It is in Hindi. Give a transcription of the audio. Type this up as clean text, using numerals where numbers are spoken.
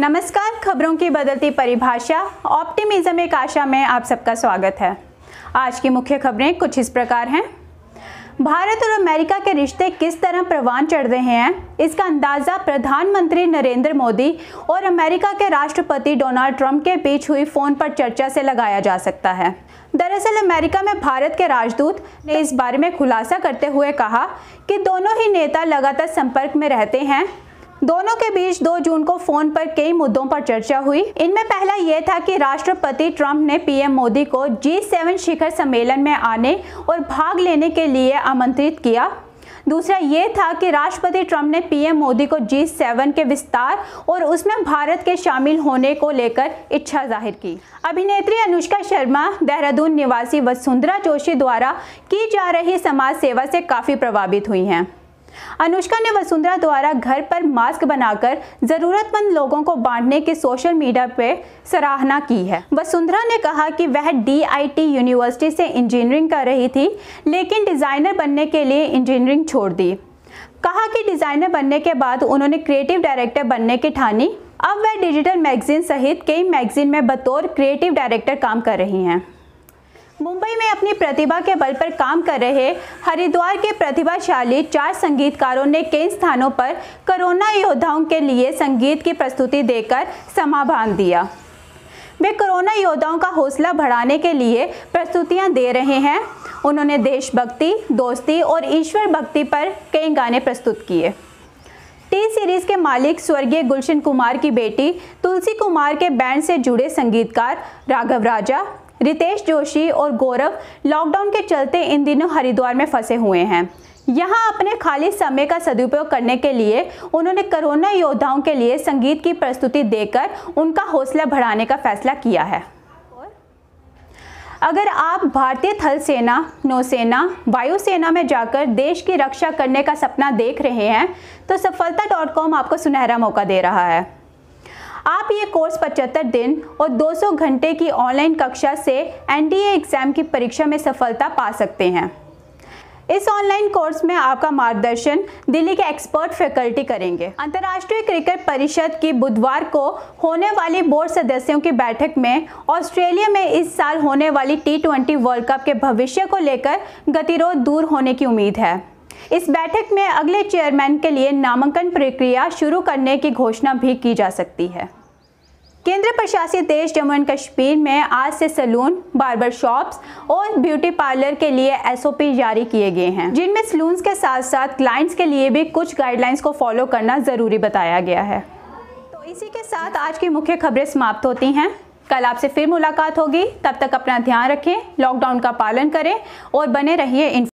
नमस्कार, खबरों की बदलती परिभाषा ऑप्टिमिज्म एक आशा में आप सबका स्वागत है। आज की मुख्य खबरें कुछ इस प्रकार हैं। भारत और अमेरिका के रिश्ते किस तरह परवान चढ़ रहे हैं, इसका अंदाज़ा प्रधानमंत्री नरेंद्र मोदी और अमेरिका के राष्ट्रपति डोनाल्ड ट्रंप के बीच हुई फ़ोन पर चर्चा से लगाया जा सकता है। दरअसल अमेरिका में भारत के राजदूत ने इस बारे में खुलासा करते हुए कहा कि दोनों ही नेता लगातार संपर्क में रहते हैं। दोनों के बीच 2 जून को फोन पर कई मुद्दों पर चर्चा हुई। इनमें पहला यह था कि राष्ट्रपति ट्रंप ने पीएम मोदी को G7 शिखर सम्मेलन में आने और भाग लेने के लिए आमंत्रित किया। दूसरा ये था कि राष्ट्रपति ट्रंप ने पीएम मोदी को G7 के विस्तार और उसमें भारत के शामिल होने को लेकर इच्छा जाहिर की। अभिनेत्री अनुष्का शर्मा देहरादून निवासी वसुंधरा जोशी द्वारा की जा रही समाज सेवा से काफ़ी प्रभावित हुई हैं। अनुष्का ने वसुंधरा द्वारा घर पर मास्क बनाकर जरूरतमंद लोगों को बांटने की सोशल मीडिया पे सराहना की है। वसुंधरा ने कहा कि वह DIT यूनिवर्सिटी से इंजीनियरिंग कर रही थी, लेकिन डिज़ाइनर बनने के लिए इंजीनियरिंग छोड़ दी। कहा कि डिज़ाइनर बनने के बाद उन्होंने क्रिएटिव डायरेक्टर बनने की ठानी। अब वह डिजिटल मैगजीन सहित कई मैगजीन में बतौर क्रिएटिव डायरेक्टर काम कर रही हैं। मुंबई में अपनी प्रतिभा के बल पर काम कर रहे हरिद्वार के प्रतिभाशाली 4 संगीतकारों ने कई स्थानों पर कोरोना योद्धाओं के लिए संगीत की प्रस्तुति देकर समा बांध दिया। वे कोरोना योद्धाओं का हौसला बढ़ाने के लिए प्रस्तुतियां दे रहे हैं। उन्होंने देशभक्ति, दोस्ती और ईश्वर भक्ति पर कई गाने प्रस्तुत किए। टी सीरीज के मालिक स्वर्गीय गुलशन कुमार की बेटी तुलसी कुमार के बैंड से जुड़े संगीतकार राघव राजा, रितेश जोशी और गौरव लॉकडाउन के चलते इन दिनों हरिद्वार में फंसे हुए हैं। यहां अपने खाली समय का सदुपयोग करने के लिए उन्होंने कोरोना योद्धाओं के लिए संगीत की प्रस्तुति देकर उनका हौसला बढ़ाने का फैसला किया है। अगर आप भारतीय थल सेना, नौसेना, वायुसेना में जाकर देश की रक्षा करने का सपना देख रहे हैं तो सफलता.com आपको सुनहरा मौका दे रहा है। आप ये कोर्स 75 दिन और 200 घंटे की ऑनलाइन कक्षा से NDA एग्ज़ाम की परीक्षा में सफलता पा सकते हैं। इस ऑनलाइन कोर्स में आपका मार्गदर्शन दिल्ली के एक्सपर्ट फैकल्टी करेंगे। अंतर्राष्ट्रीय क्रिकेट परिषद की बुधवार को होने वाली बोर्ड सदस्यों की बैठक में ऑस्ट्रेलिया में इस साल होने वाली T20 वर्ल्ड कप के भविष्य को लेकर गतिरोध दूर होने की उम्मीद है। इस बैठक में अगले चेयरमैन के लिए नामांकन प्रक्रिया शुरू करने की घोषणा भी की जा सकती है। केंद्र प्रशासित देश जम्मू एंड कश्मीर में आज से सैलून, बार्बर शॉप्स और ब्यूटी पार्लर के लिए SOP जारी किए गए हैं, जिनमें सैलून्स के साथ साथ क्लाइंट्स के लिए भी कुछ गाइडलाइंस को फॉलो करना ज़रूरी बताया गया है। तो इसी के साथ आज की मुख्य खबरें समाप्त होती हैं। कल आपसे फिर मुलाकात होगी। तब तक अपना ध्यान रखें, लॉकडाउन का पालन करें और बने रहिए